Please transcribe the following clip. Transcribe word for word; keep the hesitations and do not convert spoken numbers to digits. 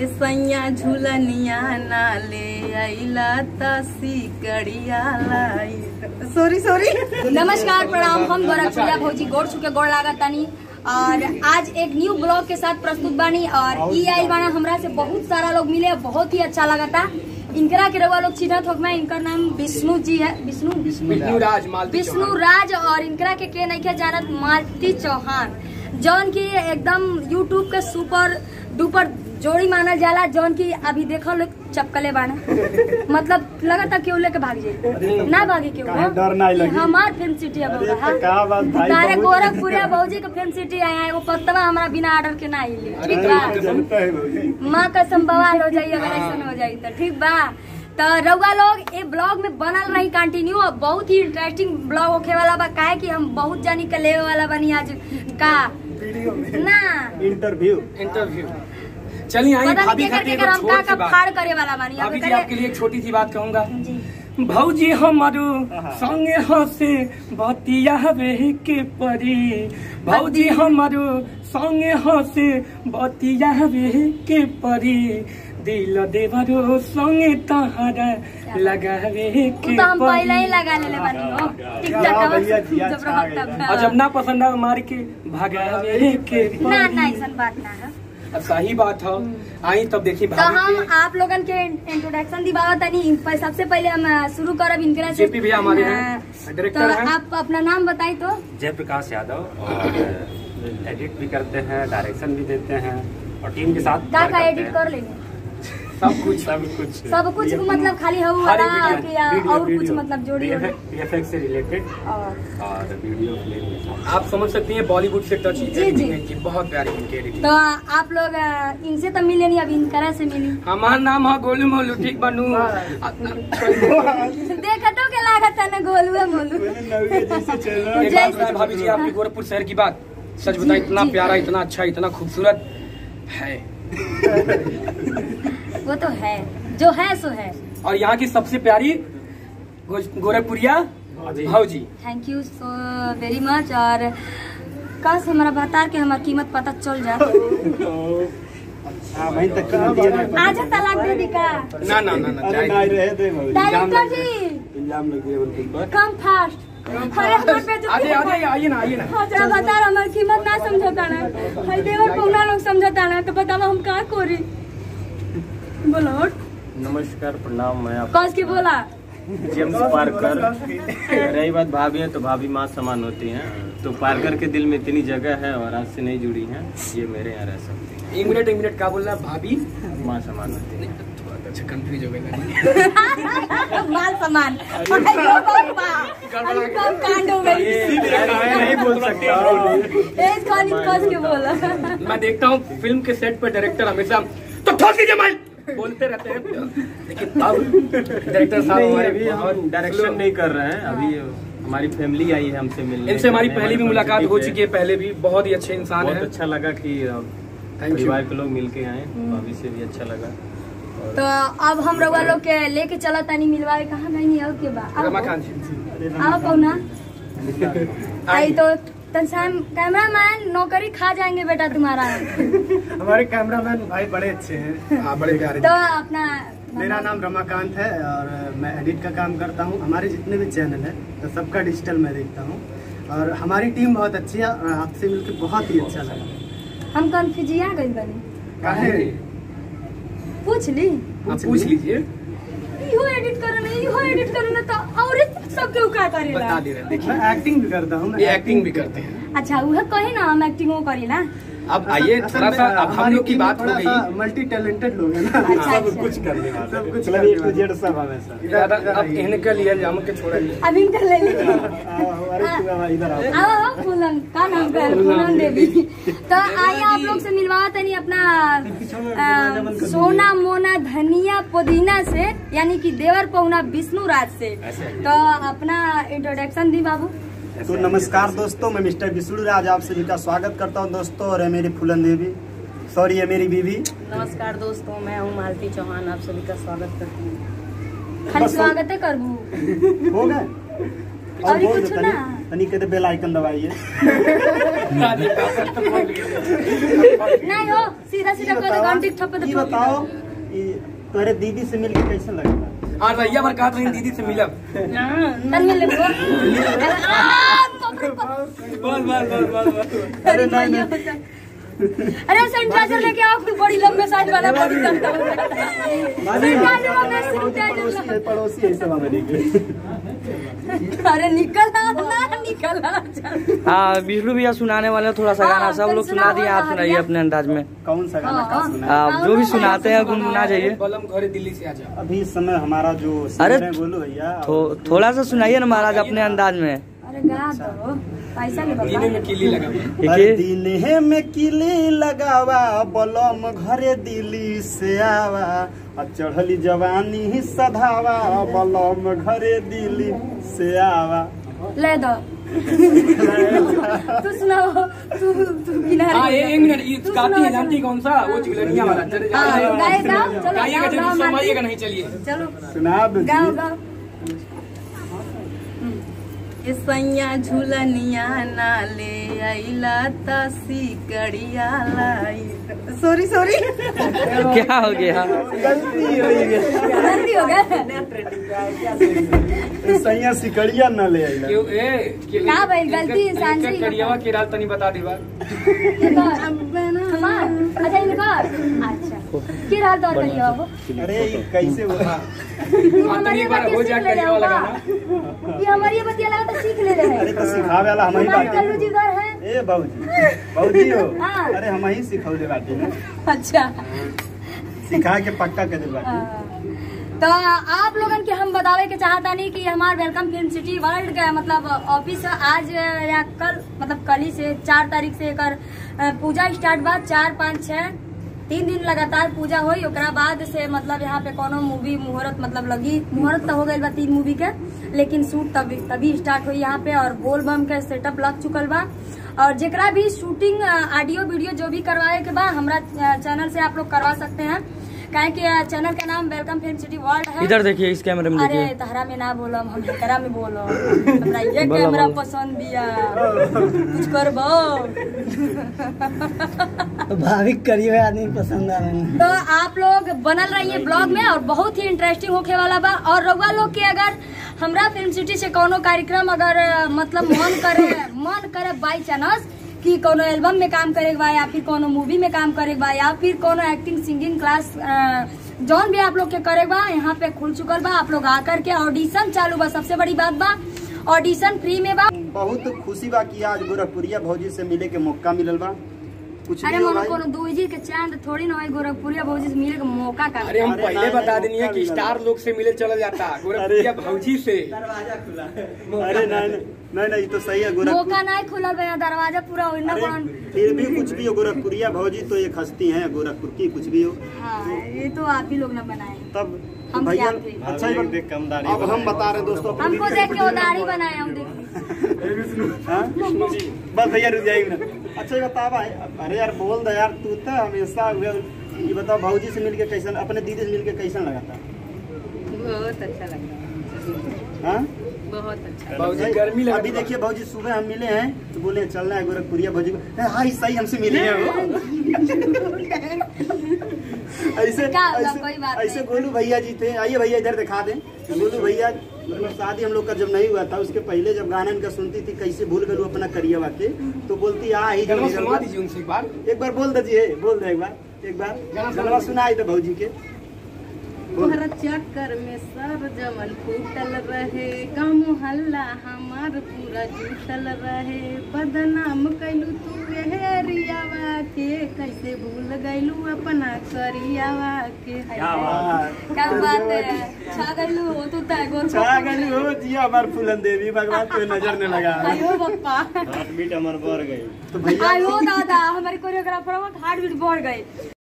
सैया झूलनिया ना ले आइला तसी कड़िया लाई। Sorry sorry. नमस्कार प्रणाम, हम गोरखपुरिया भौजी गोड़ छुके गोड़ लागत तानी और आज एक न्यू ब्लॉग के साथ प्रस्तुत बानी और ई आई बाना हमरा से बहुत सारा लोग मिले, बहुत ही अच्छा लगा था। इनकरा के रवा लोग चिन्हत हो, मैं इनका नाम विष्णु जी है, विष्णु विष्णु राज विष्णु राज और इनकरा के के नहीं के जानत मालती चौहान, जौन की एकदम यूट्यूब के सुपर डुपर जोड़ी मानल जाला, जौन की अभी देखो लोग चपकले बाना मतलब लगा था क्यों लेके भाग जाए ना भागे क्यों डर नहीं लगी। हमार फिल्म सिटी तारे गोरखपुरिया भौजी के फिल्म सिटी आया है, वो पत्तवा हमारा बिना ऑर्डर के ना आइले। ठीक बा, माँ कसम बवाल हो जाइए अगर ऐसा हो जाये तो। ठीक बा, तो रउआ लोग ये ब्लॉग में बनल रही कंटिन्यू, और बहुत ही इंटरेस्टिंग ब्लॉग होके वाला बा। काहे कि हम बहुत जानी के लेवे वाला बनी आज का ना इंटरव्यू इंटरव्यू चलिए आई भाभी खातिर एक छोटी सी बात करे वाला बानी। भाभी जी आपके लिए एक छोटी सी बात कहूँगा। भौजी हमारू संगे हंसे बतिया वे के परी, भौजी हमारू संगे हंसे बतिया वे के परी, दिल देवरो संगे तहरा लगावे के तो हम पहले ही लगा लेले बानी हो। टिकटॉक जब रहत और जब ना पसंद आ मार के भगावे के ना ना ऐसा बात ना है, सही बात है। आई तब देखिए तो हम आप लोगन के इंट्रोडक्शन दिवावा तनी। सबसे पहले हम शुरू करब इनकरा से। जेपी भैया हमारे डायरेक्टर हैं। तो आप अपना नाम बताई तो। जयप्रकाश यादव, और एडिट भी करते हैं, डायरेक्शन भी देते हैं और टीम के साथ का का एडिट कर लेंगे सब कुछ सब कुछ सब कुछ मतलब खाली हो वाला या और कुछ मतलब जोड़ी वीएफएक्स से रिलेटेड और वीडियो फिल्म आप समझ सकती हैं बॉलीवुड से टच एडिटिंग की बहुत प्यारी इनकी एडिटिंग। तो आप लोग इनसे तो मिले नहीं, अब इनकरा से मिली। हमारा नाम है गोलू मोलू। ठीक बनू देखा तो क्या लागत है ना गोलू है मोलू। भाभी जी आपकी गोरखपुर शहर की बात सच बताए, इतना प्यारा, इतना अच्छा, इतना खूबसूरत है वो तो है, जो है सो है। और यहाँ की सबसे प्यारी गोरखपुरिया भाजी। थैंक यू सो वेरी मच। और काश हमारा बता के हमारी कीमत पता चल जाए। आज तलाक दे दी का ना ना ना ना डायरेक्टर जी इल्जाम लग गया कम फास्ट। आइए आइए ना आइए ना। बता हमारी कीमत ना समझता ना, देवर पौना लोग समझता ना, तो बतावा हम का करी। बोलो। नमस्कार प्रणाम, मैं आप कौन की बोला जेम्स पार्कर। रही बात भाभी है तो भाभी माँ समान होती हैं, तो पार्कर के दिल में इतनी जगह है और आज से नहीं जुड़ी हैं, ये मेरे यहाँ रह सकती हैं। एक मिनट एक मिनट क्या बोल रहा है? भाभी माँ समान होती है। अच्छा कंफ्यूज हो गया माल समान कांड हो गई। नहीं बोल सकता के बोला। मैं देखता हूँ फिल्म के सेट पर डायरेक्टर हमेशा तो ठोक दीजिए माइल बोलते रहते हैं, लेकिन अब डायरेक्टर साहब हमारे भी हम डायरेक्शन नहीं कर रहे हैं। अभी हमारी फैमिली आई है हमसे मिलने, इनसे हमारी पहले भी मुलाकात हो चुकी है, पहले भी बहुत ही अच्छे इंसान है। बहुत अच्छा लगा कि परिवार के लोग मिलके आए, भाभी से भी अच्छा लगा। तो अब हम रउआ लोग के लेके चला तानी मिलवाए। कहाँ गई नहीं के बाद रमाकांत आओ कौना आई तो कैमरा मैन नौकरी खा जाएंगे बेटा तुम्हारा। हमारे कैमरामैन भाई बड़े अच्छे हैं। हाँ बड़े प्यारे। तो अपना मेरा नाम रमाकांत है और मैं एडिट का काम करता हूँ। हमारे जितने भी चैनल है तो सबका डिजिटल मैं देखता हूँ और हमारी टीम बहुत अच्छी है और आपसे मिलकर बहुत ही अच्छा लगा। हम कन्फ्यूजिया गई बनी काहे पूछ ली पूछ लीजिए। इहो एडिट करना इहो एडिट करना तो और सब क्यों क्या करेला बता दे रहे हैं। देखिए मैं एक्टिंग भी करता हूँ। ये एक्टिंग भी करते हैं। अच्छा वह कहे ना हम एक्टिंग वो करी ना। अब आइए थोड़ा सा, अब हम लोग की बात हो गई। मल्टी टैलेंटेड लोग हैं ना, अच्छा, सब अच्छा। कुछ करने वाले, सब कुछ करने वाले। सब हमेशा अब इनके लिए जाम के छोड़ा अब इनका ले लीजिए। इधर आओ फूलन का नाम कर फूलन देवी। तो आइए आप लोग से मिलवा तनी अपना सोना मोना धनिया पुदीना से, यानी कि देवर पौना विष्णु राज से। तो अपना इंट्रोडक्शन दी बाबू। तो नमस्कार दोस्तों, मैं मिस्टर विष्णु राज आप सभी का स्वागत करता हूं दोस्तों। और है मेरी फूलन देवी, सॉरी है मेरी बीवी। नमस्कार दोस्तों, मैं हूँ मालती चौहान, आप सभी का स्वागत करती हूँ। खाली स्वागत है करबू हो गए और कुछ ना तनी कहते बेल आइकन दबाइए। नहीं हो सीधा सीधा कोई घंटी ठप्पे तो ये बताओ ये तोरे दीदी से मिलके कैसे लगता? आज रैया भर कहत रही दीदी से मिलब। तन मिल ले बस बस बस बस बस। अरे नहीं नहीं अरे सैनिटाइजर लेके आओ फिर बड़ी लंबे साइज वाला बॉडी करता हूं सैनिटाइजर में सैनिटाइजर पड़ोसी है सब हमारे के। अरे निकल आ ना निकल आ हाँ बिजलू भैया सुनाने वाले हैं थोड़ा सा गाना, सब लोग सुना दिए, आप सुनाइए अपने अंदाज में। कौन सा गाना का सुना? आप जो भी सुनाते हैं गुनगुना जाइए। बलम घरे दिल्ली से आजा। अभी इस समय हमारा जो अरे सिंगर है बोलो भैया थो, थोड़ा सा सुनाइए ना महाराज अपने अंदाज में। अरे गा दो पैसा ले दिने में किली लगा। हर दिने में किली लगावा बलम घरे दिल्ली से आवा आ चढ़ली जवानी ही सधावा बलम घरे दिल्ली से आवा। ले दो तू सुनाओ तू तू किनारे हाँ एक मिनट ये गाती है जानती कौन सा? वो चिगलनिया वाला। गाएगा चलो गाइएगा जरूर, सुनाइएगा नहीं चलिए। चलो सुना दो गाओ गाओ। सैया झूलनिया ना ले आइला तसी कड़िया लाई। सॉरी सॉरी क्या हो गया? गलती हो गई जल्दी हो गया सैया सिकड़िया न ले आइला। क्यों ए का भाई गलती इंसान से ही कड़ियावा की रात तनी बता दी बात। हमार अच्छा इनका अच्छा की रात दौड़ करिए बाबू। अरे ये कैसे हुआ? तनी एक बार हो जाए कड़ियावा लगाना। ये हमारी ये बतिया लगा तो सीख ले रहे अरे हैं। तो सिखावे वाला हम ही हमारे बाटी। कल्लू जी घर है। ए बाबूजी बाबूजी हो हाँ। अरे हम ही सिखौले बाटी ना अच्छा सिखा के पक्का कर दे बाटी। तो आप लोगन के हम बतावे के चाहता नहीं कि हमारे वेलकम फिल्म सिटी वर्ल्ड का मतलब ऑफिस आज या कल मतलब कल ही से चार तारीख से एकर पूजा स्टार्ट बा। चार पाँच छः तीन दिन लगातार पूजा हुई। ओकरा बाद से मतलब यहाँ पे कोनो मूवी मुहूर्त मतलब लगी मुहूर्त तो हो गई बा तीन मूवी के, लेकिन शूट तभी तभी स्टार्ट हुई यहाँ पे और बोल बम के सेटअप लग चुकल बा। और जेकरा भी शूटिंग ऑडियो वीडियो जो भी करवाए के बा हमरा चैनल से आप लोग करवा सकते हैं, काहे कि चैनल का नाम वेलकम फिल्म सिटी वर्ल्ड है। इधर देखिए इस कैमरे में अरे देखिए। तहरा में ना बोलो हम एकरा में बोलो। हमरा ये कैमरा पसंद बिया कुछ करबो भाविक करिए आदमी पसंद आ रहे हैं। तो आप लोग बनल रहिए ब्लॉग में और बहुत ही इंटरेस्टिंग होके वाला बा। और रउआ लोग के अगर हमरा फिल्म सिटी से कोनो कार्यक्रम अगर मतलब मन करे मन करे बाई चांस कि कोनो एल्बम में काम करे बा या फिर कोनो मूवी में काम करे बा या फिर कोनो एक्टिंग सिंगिंग क्लास जौन भी आप लोग के करे बा यहाँ पे खुल चुकल बा। आप लोग आकर के ऑडिशन चालू बा। सबसे बड़ी बात बा ऑडिशन फ्री में बा। बहुत खुशी बा कि आज गोरखपुरिया भौजी से मिले के मौका मिलल बा। कुछ अरे भी हो मोनो भाई। कोनो दूजी के चांद थोड़ी ना होई गोरखपुरिया भौजी से मिले के मौका का। अरे हम अरे पहले नहीं, बता नहीं, देनी है मौका कि मिला स्टार लोग से मिले चला जाता गोरखपुरिया भौजी से। अरे नहीं नहीं नहीं नहीं तो सही है गोरखपुर। मौका नहीं खुला गया दरवाजा पूरा होना अरे बंद। फिर भी कुछ भी हो गोरखपुरिया भौजी तो एक हस्ती है गोरखपुर की। कुछ भी हो हाँ ये तो आप ही लोग ने बनाए। तब हम भैया क्या थे? अच्छा ही बत- अब हम बता रहे दोस्तों अपनी हमको दीदी देख से के वो दाढ़ी बनाए हम देखिए। हाँ? बस भैया रुक जाइए ना। अच्छा ये बता भाई अरे यार बोल दे यार तू तो हमेशा हुए- ये बताओ भौजी से मिलके कैसन अपने दीदी से मिलके कैसन लगा था? बहुत अच्छा लगा हाँ? बहुत अच्छा। भौजी गर्मी लगा। अभी देखिए भौजी सुबह हम मिले हैं तो बोले चलना है गोरखपुरिया भौजी को हाँ सही हमसे मिली है वो। ऐसे क्या होगा, ऐसे कोई बात ऐसे नहीं। गोलू भैया जी थे। आइए भैया इधर दिखा दें। गोलू भैया मतलब शादी हम लोग का जब नहीं हुआ था उसके पहले जब गाना इनका सुनती थी कैसे भूल गलू अपना करिया के तो बोलती आ ही गलवा जल्दी सुनवा जल्दी। दीजिए उनसे एक बार। एक बार बोल दीजिए बोल दे एक बार एक बार गलवा सुनाई दे भौजी के। तोहरा चक्कर में सर जमन फूटल रहे गाँव मोहल्ला हमार पूरा जुटल रहे बदनाम कैलू तू हेरियावा के कैसे भूल गैलू अपना करियावा के। क्या बात क्या बात है छा गइलू हो तू ता गोर छा गई हो जी हमार फूलन देवी भगवान को नजर न लगा। आयो पप्पा बीट हमार बढ़ गई। तो भैया आयो दादा हमारी कोरियोग्राफर हार्ट बीट बढ़ गई।